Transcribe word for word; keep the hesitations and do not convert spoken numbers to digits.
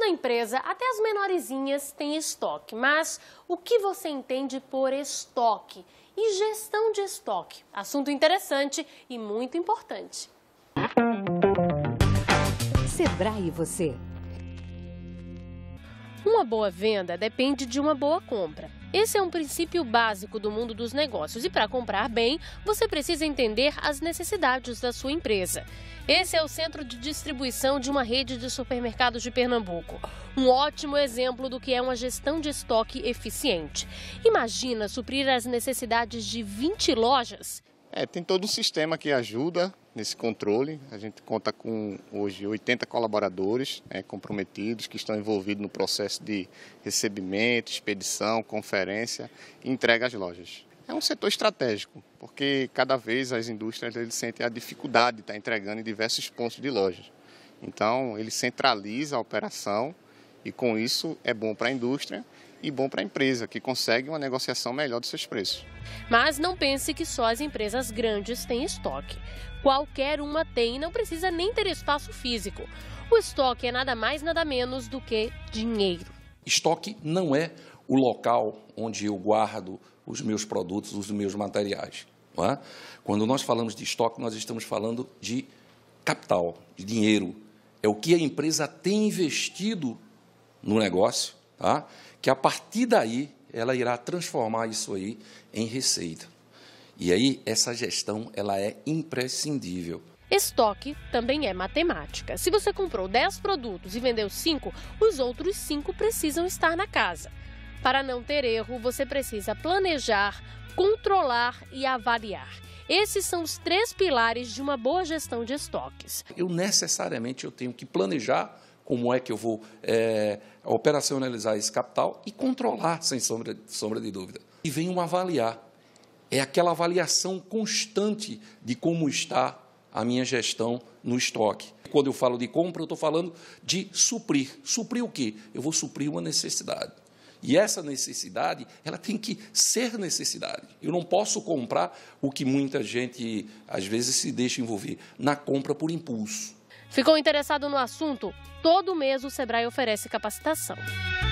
Toda empresa, até as menorzinhas, tem estoque. Mas o que você entende por estoque? E gestão de estoque? Assunto interessante e muito importante. Sebrae e você. Uma boa venda depende de uma boa compra. Esse é um princípio básico do mundo dos negócios e para comprar bem, você precisa entender as necessidades da sua empresa. Esse é o centro de distribuição de uma rede de supermercados de Pernambuco. Um ótimo exemplo do que é uma gestão de estoque eficiente. Imagina suprir as necessidades de vinte lojas. É, tem todo um sistema que ajuda nesse controle. A gente conta com hoje oitenta colaboradores né, comprometidos que estão envolvidos no processo de recebimento, expedição, conferência e entrega às lojas. É um setor estratégico, porque cada vez as indústrias eles sentem a dificuldade de estar entregando em diversos pontos de lojas. Então, ele centraliza a operação e, com isso, é bom para a indústria e bom para a empresa, que consegue uma negociação melhor dos seus preços. Mas não pense que só as empresas grandes têm estoque. Qualquer uma tem e não precisa nem ter espaço físico. O estoque é nada mais, nada menos do que dinheiro. Estoque não é o local onde eu guardo os meus produtos, os meus materiais. Não é? Quando nós falamos de estoque, nós estamos falando de capital, de dinheiro. É o que a empresa tem investido no negócio, tá? Que a partir daí ela irá transformar isso aí em receita. E aí essa gestão ela é imprescindível. Estoque também é matemática. Se você comprou dez produtos e vendeu cinco, os outros cinco precisam estar na casa. Para não ter erro, você precisa planejar, controlar e avaliar. Esses são os três pilares de uma boa gestão de estoques. Eu necessariamente eu tenho que planejar como é que eu vou é, operacionalizar esse capital e controlar, sem sombra, sombra de dúvida. E vem um avaliar. É aquela avaliação constante de como está a minha gestão no estoque. Quando eu falo de compra, eu estou falando de suprir. Suprir o quê? Eu vou suprir uma necessidade. E essa necessidade, ela tem que ser necessidade. Eu não posso comprar o que muita gente, às vezes, se deixa envolver, na compra por impulso. Ficou interessado no assunto? Todo mês o Sebrae oferece capacitação.